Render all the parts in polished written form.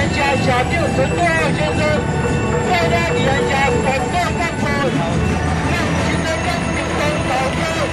安社社长陈将先生，艋舺义安社广告放出，让行人跟民众导游。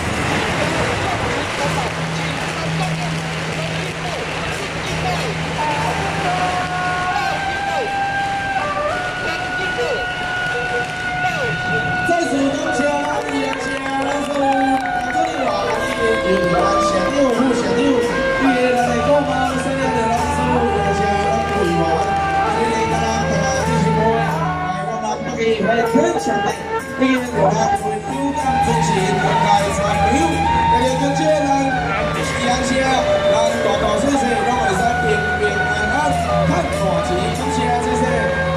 再次感谢义安社咱所有工作人员，由咱社长、副社长，对咱的国妈生了的咱所有义安社咱会员，所以大家支持我，我们北京会更强的，今日就咱会有感尊前大家的参与，大家感谢咱义安社，咱大大小小拢会使平平安安赚大钱，感谢谢谢。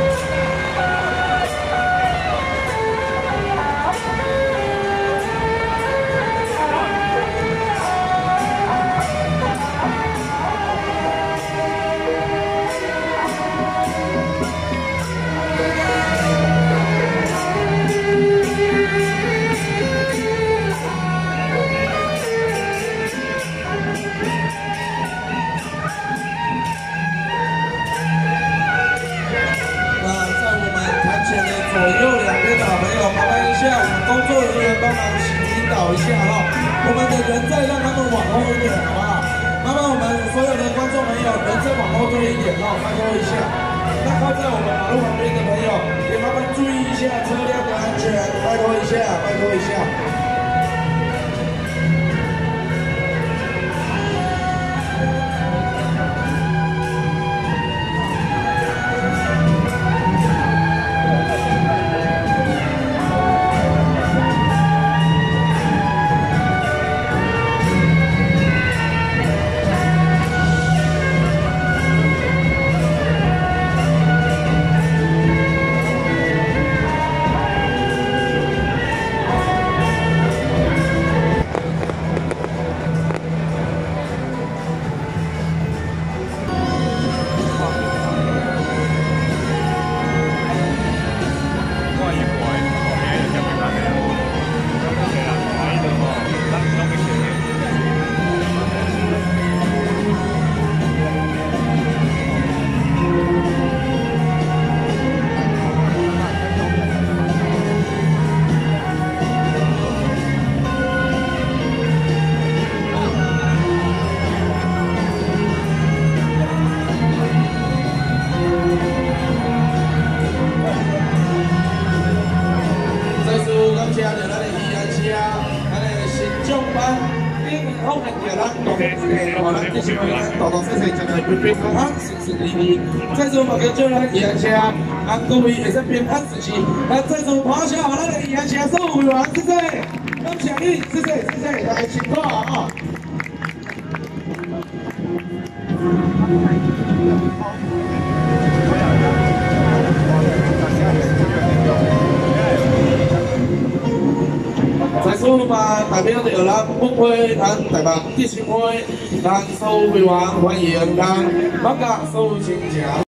左右两边的好朋友，麻烦一下我们工作人员帮忙引导一下哈，我们的人再让他们往后一点，好不好？麻烦我们所有的观众朋友，人再往后推一点哈，拜托一下。那靠在我们马路旁边的朋友，也麻烦注意一下车辆的安全，拜托一下，拜托一下。 再次把跟就来义安社，各位会使平安时期，再次拍下咱的义安社所有会员，谢谢，感谢你，谢谢，谢谢，大家辛苦啊！在所有嘛代表着咱本会，咱台北基金会，咱所有会员欢迎咱，感谢所有亲情。